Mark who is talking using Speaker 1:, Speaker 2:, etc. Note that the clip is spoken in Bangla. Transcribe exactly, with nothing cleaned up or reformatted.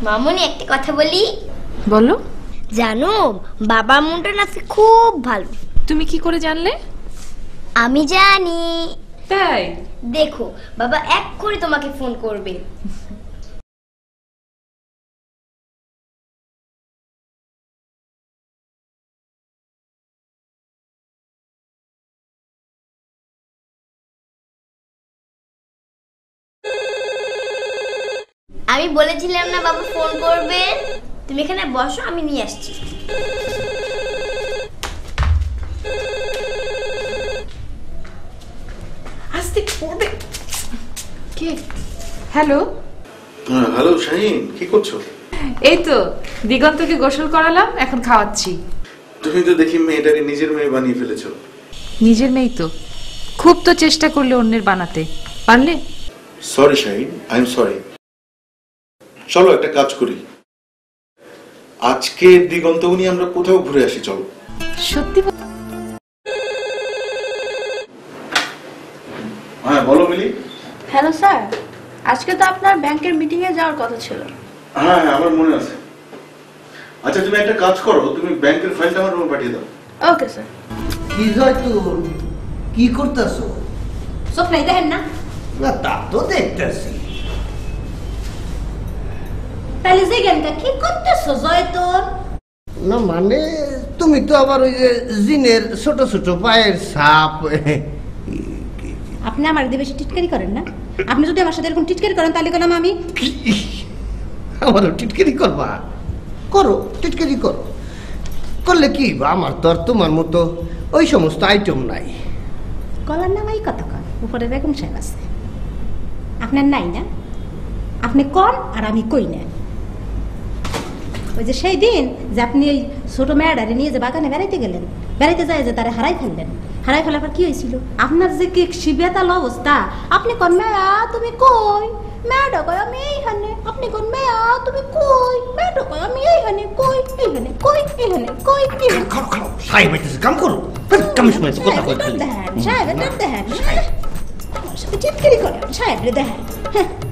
Speaker 1: মামুনি একটা কথা বলি।
Speaker 2: বলো।
Speaker 1: জানো বাবার মনটা নাকি খুব ভালো।
Speaker 2: তুমি কি করে জানলে?
Speaker 1: আমি জানি।
Speaker 2: তাই?
Speaker 1: দেখো বাবা এক করে তোমাকে ফোন করবে। আমি বলেছিলাম না বাবা ফোন করবে। তুমি এখানে বসো, আমি নিয়ে আসছি।
Speaker 2: আস্তে পড়বে। কে? হ্যালো।
Speaker 3: হ্যাঁ হ্যালো শাহিন, কি করছো?
Speaker 2: এই তো দিগন্তকে গোসল করালাম, এখন খাওয়াচ্ছি।
Speaker 3: তুমি তো দেখি মেয়েটাকে নিজের মেয়ে বানিয়ে ফেলেছো।
Speaker 2: নিজের মেয়ে তো, খুব তো চেষ্টা করলে অন্যের বানাতে পারলে।
Speaker 3: Sorry Shahin, I am sorry. চলো একটা কাজ করি, আজকে দিগন্ত নিয়ে আমরা কোথাও ঘুরে আসি। চলো।
Speaker 2: সত্যি?
Speaker 3: হ্যাঁ বলো মিলি।
Speaker 4: হ্যালো স্যার, আজকে তো আপনার ব্যাংকের মিটিং এ যাওয়ার কথা ছিল।
Speaker 3: হ্যাঁ হ্যাঁ আমার মনে আছে। আচ্ছা তুমি একটা কাজ করো, তুমি ব্যাংকের ফাইলটা আমার রুমে পাঠিয়ে দাও।
Speaker 4: Okay sir.
Speaker 5: কি জয়তুল, কি করতেছো?
Speaker 1: স্বপ্নাই দেখেন না?
Speaker 5: না তা তো দেখতেছি।
Speaker 1: তাহলে যে জ্ঞানটা কি করতেছো জয়তুল?
Speaker 5: না মানে তুমি তো আবার ওই যে জিনের ছোট ছোট পায়ের ছাপ।
Speaker 6: আপনি আমার দিয়ে বেশি টিটকারি করেন না? আপনি যদি আমার সাথে এরকম টিটকারি করেন তাহলে কেন আমি
Speaker 5: আমারও টিটকারি করবা? করো, টিটকারি করো। করলে কি বা, আমার তো আর তোমার মতো ওই সমস্ত আইটেম নাই।
Speaker 6: গলার নামাই কথা কন, উপরে বেগম সাহেব আছে। আপনার নাই না? আপনি কন আর আমি কই না। ওই যে সেই দিন যে আপনি ওই ছোট মেয়েটারে নিয়ে যে বাগানে বেড়াইতে গেলেন, বেড়াইতে যায় যে তারা হারাই ফেললেন, হারাই ফেলার পর কি হয়েছিল? আপনার যে কি শিবেতাল অবস্থা, আপনি কোন মেয়া তুমি কই, মেয়েটা কয় আমি এইখানে, আপনি কোন মেয়া তুমি কই, মেয়েটা কয় আমি এইখানে, কই এইখানে, কই এইখানে, কই এইখানে।
Speaker 5: খাও খাও, সাহেব হইতেছে, কাম করো। কামের সময় তো কথা কই খালি।
Speaker 6: দেখেন সাহেব, এটা দেখেন আমার সাথে টিটকারি করে, সাহেব রে দেখেন।